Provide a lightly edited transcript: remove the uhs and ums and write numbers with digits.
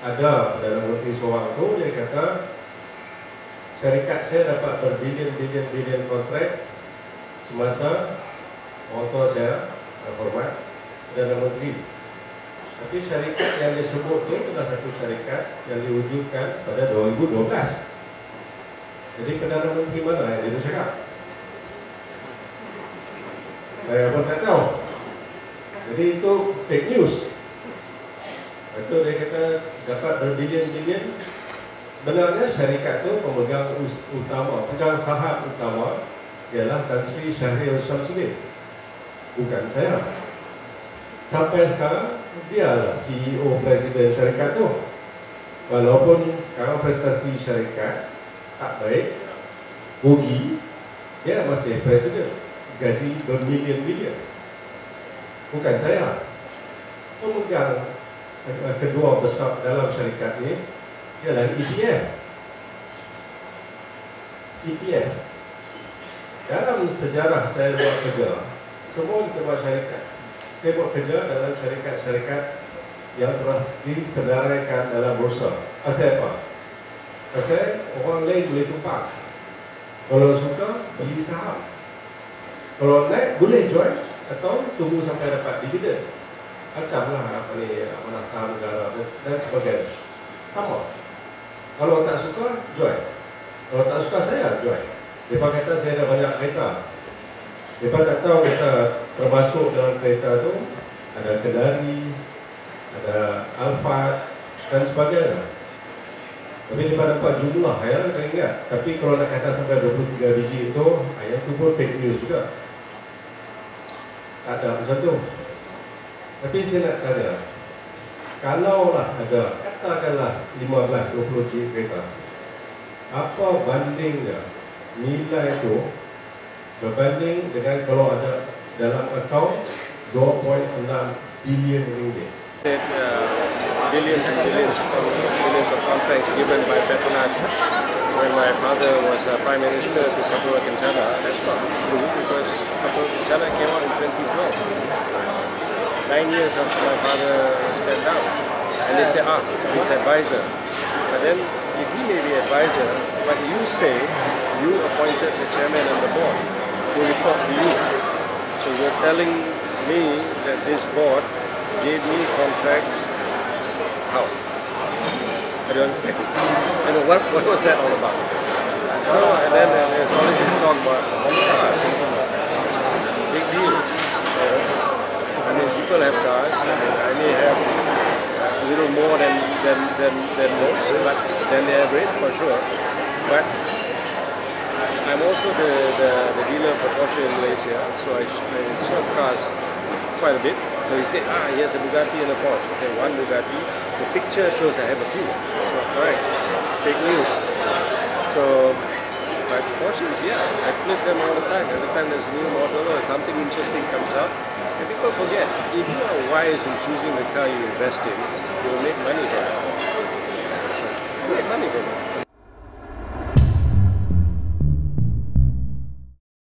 ada dalam notis seorang tu, dia kata syarikat saya dapat berbilion kontrak semasa orang tua saya hormat Perdana Menteri. Tapi syarikat yang disebut tu adalah satu syarikat yang diwujudkan pada 2012. Jadi Perdana Menteri mana yang dia cakap? Saya pun tak tahu. Jadi itu fake news. Itu dia kata dapat berbilion-bilion. Sebenarnya syarikat tu pemegang utama, pemegang saham utama ialah Tan Sri Syahril Shamsuddin, bukan saya. Sampai sekarang dialah CEO presiden syarikat tu. Walaupun sekarang prestasi syarikat tak baik, rugi, dia masih presiden, gaji bermilion-milion. Bukan saya. Pemegang kedua besar dalam syarikat ni ialah ETF. ETF. Dalam sejarah saya buat kerja, semua kita buat syarikat. Saya buat kerja dalam syarikat-syarikat yang telah disedarakan dalam bursa. Pasal apa? Pasal orang lain boleh tumpang. Kalau suka, beli saham. Kalau naik, boleh join atau tunggu sampai dapat dividen. Macamlah apa ni, mana saham negara dan sebagainya. Sama. Kalau tak suka, join. Kalau tak suka, saya join. Mereka kata saya ada banyak kereta. Mereka tak tahu kita termasuk dalam kereta tu ada Kendari, ada Alphard dan sebagainya. Tapi mereka dapat jumlah, saya tak ingat. Tapi kalau nak kata sampai 23 biji itu, ayat tu pun fake news juga. Tak ada macam tu. Tapi saya nak tanya, kalaulah ada, katakanlah 15-20 biji kereta, apa bandingnya nilai itu berbanding dengan kalau ada dalam akaun 2.6 bilion ringgit? Billions and billions of contracts given by Petronas when my father was Prime Minister to Sapura Kencana. That's not true because Sapura Kencana came out in 2012. 9 years after my father stepped down. And they say, he's advisor. But then, if he may be advisor, but you say you appointed the chairman and the board to report to you. So you're telling me that this board gave me contracts. How? I don't understand. And what was that all about? So, and then there's always this talk about cars. Big deal. I mean, people have cars. I may have a little more than most, but than the average for sure. But I'm also the dealer for Porsche in Malaysia, so I sold cars quite a bit. So he said, he has a Bugatti and a Porsche. I said, one Bugatti. The picture shows I have a few. So, correct. Fake news. So, but Porsches, yeah, I flip them all the time. Every time there's a new model or something interesting comes up. And people forget, if you are wise in choosing the car you invest in, you will make money from it. You make money from it.